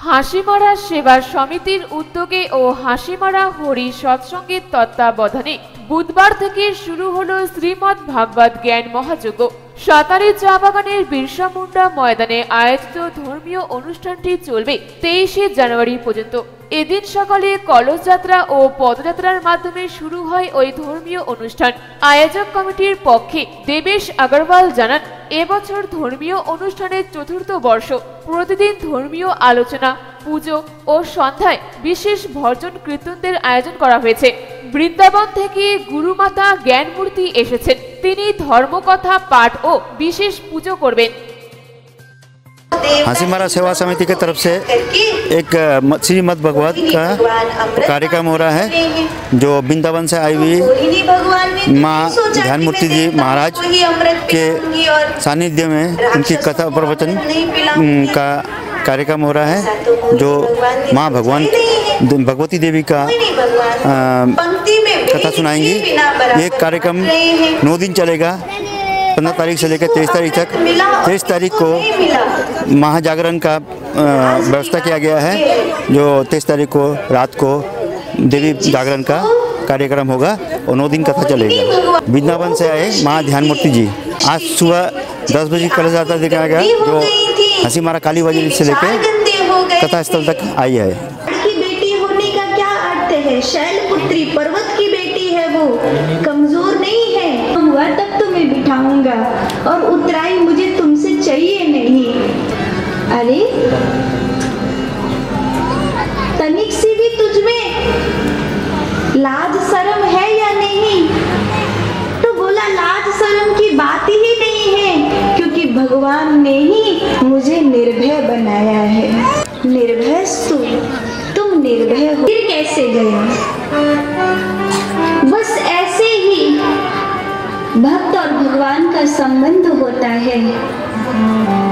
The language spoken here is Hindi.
হাসিমারা সেবা সমিতির উদ্যোগে ও হাসিমারা হরি সৎসঙ্গের তত্ত্বাবধানে বুধবার থেকে শুরু হলো শ্রীমদ্ ভাগবত জ্ঞান মহাযজ্ঞ। সাতারি চা বাগানের বিরসা মুন্ডা ময়দানে আয়োজিত ধর্মীয় অনুষ্ঠানটি চলবে 23শে জানুয়ারি পর্যন্ত। এদিন সকালে কলস যাত্রা ও পদযাত্রার মাধ্যমে শুরু হয় ওই ধর্মীয় অনুষ্ঠান। আয়োজক কমিটির পক্ষে দেবেশ আগরওয়াল জানান, এবছর ধর্মীয় অনুষ্ঠানের চতুর্থ বর্ষ। প্রতিদিন ধর্মীয় আলোচনা, পুজো ও সন্ধ্যায় বিশেষ ভজন কীর্তনদের আয়োজন করা হয়েছে। বৃন্দাবন থেকে গুরুমাতা জ্ঞানমূর্তি এসেছেন, তিনি ধর্মকথা पाठ ও বিশেষ পুজো করবেন। हासीमारा सेवा समिति की तरफ से एक श्रीमद् भागवत का कार्यक्रम हो रहा है, जो वृंदावन से आई हुई माँ ध्यानमूर्ति जी महाराज के सानिध्य में उनकी कथा प्रवचन का कार्यक्रम हो रहा है, जो माँ भगवती देवी का कथा सुनाएंगी। ये कार्यक्रम 9 दिन चलेगा, 15 तारीख से लेकर 23 तारीख तक। 23 तारीख को महाजागरण का व्यवस्था किया गया है, जो 23 तारीख को रात को देवी जागरण का कार्यक्रम होगा और 9 दिन कथा चलेगा। वृंदावन से आए माँ ध्यानमूर्ति जी आज सुबह 10 बजे कलश यात्रा दिखाया गया, जो हासीमारा काली बाजार से लेकर कथा स्थल तक आई है। बेटी होने का क्या अर्थ है? शैलपुत्री पर्वत की बेटी है, वो कमजोर नहीं है। हुआ तब तो मैं बिठाऊंगा, और उतराई मुझे तुमसे चाहिए नहीं। अरे तनिक सी भी तुझमें लाज शर्म है या नहीं? तो बोला लाज शर्म की बात ही नहीं है, क्योंकि भगवान ने ही मुझे निर्भय बनाया है। निर्भय तुम निर्भय हो, फिर कैसे गए? बस ऐसे ही भक्त और भगवान का संबंध होता है।